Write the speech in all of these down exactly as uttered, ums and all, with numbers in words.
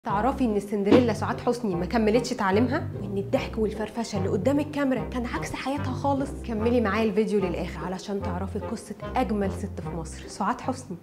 تعرفي ان السندريلا سعاد حسني ما كملتش تعليمها، وان الضحك والفرفشه اللي قدام الكاميرا كان عكس حياتها خالص؟ كملي معايا الفيديو للاخر علشان تعرفي قصه اجمل ست في مصر، سعاد حسني.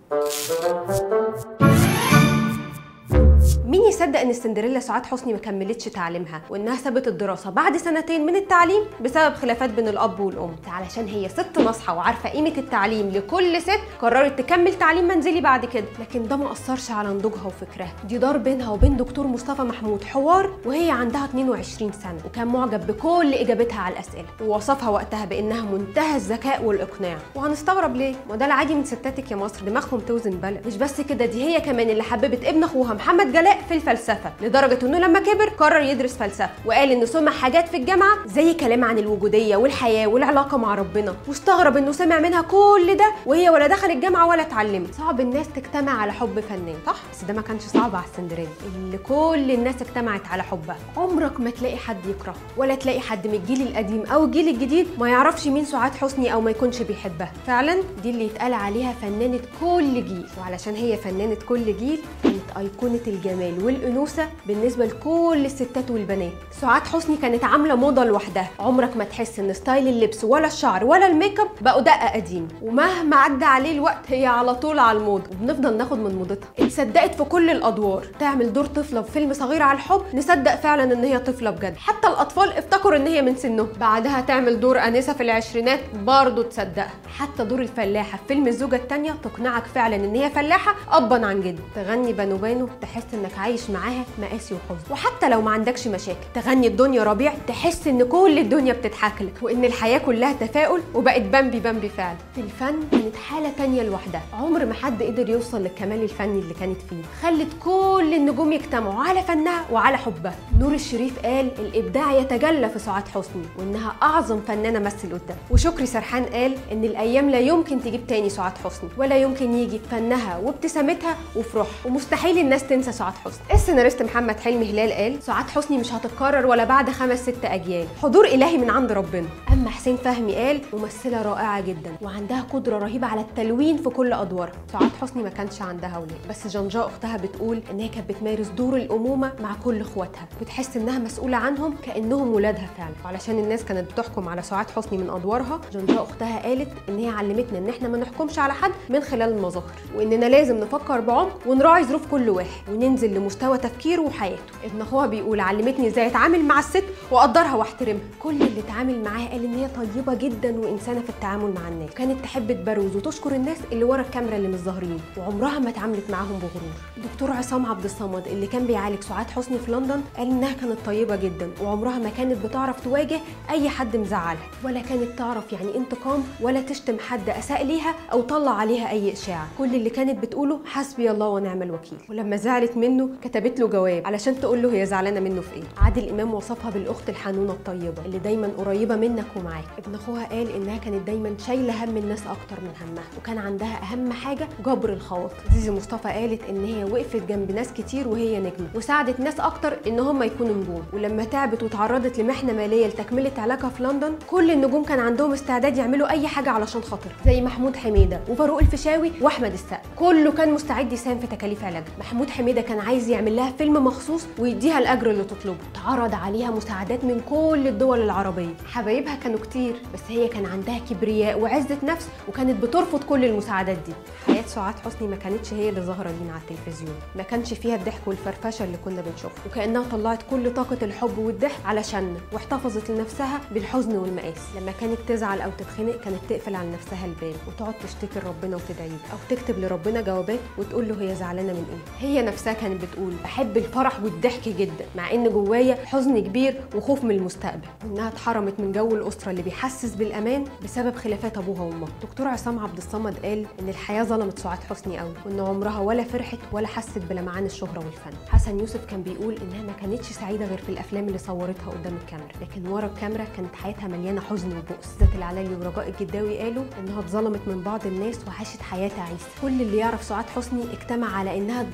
مين يصدق ان السندريلا سعاد حسني ما كملتش تعليمها، وانها سابت الدراسه بعد سنتين من التعليم بسبب خلافات بين الاب والام؟ علشان هي ست ناصحه وعارفه قيمه التعليم لكل ست قررت تكمل تعليم منزلي بعد كده، لكن ده ما اثرش على نضوجها وفكرها. دي دار بينها وبين دكتور مصطفى محمود حوار وهي عندها اتنين وعشرين سنه، وكان معجب بكل اجابتها على الاسئله، ووصفها وقتها بانها منتهى الذكاء والاقناع. وهنستغرب ليه؟ ما ده العادي من ستاتك يا مصر، دماغهم توزن بلد. مش بس كده، دي هي كمان اللي حببت ابن اخوها محمد جلاء في الفلسفه، لدرجه انه لما كبر قرر يدرس فلسفه، وقال انه سمع حاجات في الجامعه زي كلام عن الوجوديه والحياه والعلاقه مع ربنا، واستغرب انه سمع منها كل ده وهي ولا دخلت الجامعه ولا اتعلمت. صعب الناس تجتمع على حب فنان، صح؟ بس ده ما كانش صعب على السندريلا اللي كل الناس اجتمعت على حبها. عمرك ما تلاقي حد يكرهها، ولا تلاقي حد من الجيل القديم او الجيل الجديد ما يعرفش مين سعاد حسني او ما يكونش بيحبها. فعلا دي اللي يتقال عليها فنانه كل جيل، وعلشان هي فنانه كل جيل كانت ايقونه الجمال والانوثه بالنسبه لكل الستات والبنات. سعاد حسني كانت عامله موضه لوحدها، عمرك ما تحس ان ستايل اللبس ولا الشعر ولا الميك اب بقوا دقه قديم، ومهما عدى عليه الوقت هي على طول على الموضه، وبنفضل ناخد من موضتها. اتصدقت في كل الادوار، تعمل دور طفله في فيلم صغيره على الحب نصدق فعلا ان هي طفله بجد، حتى الاطفال افتكروا ان هي من سنه. بعدها تعمل دور انسه في العشرينات برضه تصدقها، حتى دور الفلاحه في فيلم الزوجه الثانيه تقنعك فعلا ان هي فلاحه ابا عن جد. تغني بانو بانو تحس انك عايش معاها مقاسي وحزن، وحتى لو ما عندكش مشاكل تغني الدنيا ربيع تحس ان كل الدنيا بتضحك لك، وان الحياه كلها تفاؤل وبقت بامبي بامبي فعلا. في الفن كانت حاله تانية لوحدها، عمر ما حد قدر يوصل للكمال الفني اللي كانت فيه. خلت كل النجوم يجتمعوا على فنها وعلى حبها. نور الشريف قال الابداع يتجلى في سعاد حسني، وانها اعظم فنانه مثل قدام. وشكري سرحان قال ان الايام لا يمكن تجيب تاني سعاد حسني، ولا يمكن يجي بفنها وابتسامتها وفرحها، ومستحيل الناس تنسى سعاد حسني. السيناريست محمد حلمي هلال قال سعاد حسني مش هتتكرر ولا بعد خمس ست اجيال، حضور الهي من عند ربنا. اما حسين فهمي قال ممثله رائعه جدا وعندها قدره رهيبه على التلوين في كل ادوارها. سعاد حسني ما كانش عندها اولاد، بس جنجاء اختها بتقول ان هي كانت بتمارس دور الامومه مع كل اخواتها، بتحس انها مسؤوله عنهم كانهم ولادها فعلا. وعلشان الناس كانت بتحكم على سعاد حسني من ادوارها، جنجاء اختها قالت ان هي علمتنا ان احنا ما نحكمش على حد من خلال المظاهر، واننا لازم نفكر بعمق ونراعي ظروف كل واحد وننزل لمستوى تفكيره وحياته. ابن اخوها بيقول علمتني ازاي اتعامل مع الست واقدرها واحترمها. كل اللي اتعامل معاها قال ان هي طيبه جدا وانسانه في التعامل مع الناس، كانت تحب تبروز وتشكر الناس اللي ورا الكاميرا اللي مش ظاهرين، وعمرها ما اتعاملت معاهم بغرور. دكتور عصام عبد الصمد اللي كان بيعالج سعاد حسني في لندن قال انها كانت طيبه جدا، وعمرها ما كانت بتعرف تواجه اي حد مزعلها، ولا كانت تعرف يعني انتقام، ولا تشتم حد اساء ليها او طلع عليها اي اشاعه. كل اللي كانت بتقوله حسبي الله ونعم الوكيل. ولما زعلت منه كتبت له جواب علشان تقول له هي زعلانه منه في ايه. عادل امام وصفها بالاخت الحنونه الطيبه اللي دايما قريبه منك ومعاك. ابن اخوها قال انها كانت دايما شايله هم الناس اكتر من همها، وكان عندها اهم حاجه جبر الخواطر. زيزي مصطفى قالت ان هي وقفت جنب ناس كتير وهي نجمه، وساعدت ناس اكتر ان هم يكونوا نجوم. ولما تعبت وتعرضت لمحنه ماليه لتكمله علاجها في لندن، كل النجوم كان عندهم استعداد يعملوا اي حاجه علشان خاطرها، زي محمود حميده وفاروق الفيشاوي واحمد السقا، كله كان مستعد يساهم في تكاليف علاجها. محمود حميده كان عايز يعمل لها فيلم مخصوص ويديها الاجر اللي تطلبه، اتعرض عليها مساعدات من كل الدول العربيه، حبايبها كانوا كتير، بس هي كان عندها كبرياء وعزه نفس وكانت بترفض كل المساعدات دي. حياه سعاد حسني ما كانتش هي اللي ظاهره لينا على التلفزيون، ما كانش فيها الضحك والفرفشه اللي كنا بنشوفها، وكانها طلعت كل طاقه الحب والضحك علشاننا، واحتفظت لنفسها بالحزن والمقاس. لما كانت تزعل او تتخنق كانت تقفل على نفسها الباب وتقعد تشتكي لربنا وتدعي له، او تكتب لربنا جوابات وتقول له هي زعلانه من ايه. هي نفسها كانت بتقول بحب الفرح والضحك جدا، مع ان جوايا حزن كبير وخوف من المستقبل، وانها اتحرمت من جو الاسره اللي بيحسس بالامان بسبب خلافات ابوها وامها. دكتور عصام عبد الصمد قال ان الحياه ظلمت سعاد حسني قوي، وان عمرها ولا فرحت ولا حست بلمعان الشهره والفن. حسن يوسف كان بيقول انها ما كانتش سعيده غير في الافلام اللي صورتها قدام الكاميرا، لكن ورا الكاميرا كانت حياتها مليانه حزن وبؤس. ذات العلالي ورجاء الجداوي قالوا انها اتظلمت من بعض الناس وعاشت حياه تعيسه. كل اللي يعرف سعاد حسني اجتمع على انها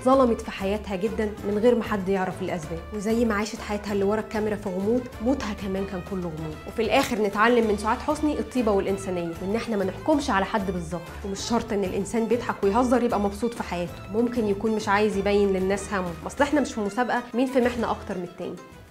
اتظلمت في حياتها جدا من غير ما حد يعرف الاسباب، وزي ما عاشت حياتها اللي ورا الكاميرا في غموض، موتها كمان كان كله غموض. وفي الاخر نتعلم من سعاد حسني الطيبه والانسانيه، وان احنا ما نحكمش على حد بالظبط، ومش شرط ان الانسان بيضحك ويهزر يبقى مبسوط في حياته، ممكن يكون مش عايز يبين للناس همه، اصل احنا مش في مسابقه مين في محنه اكتر من التاني.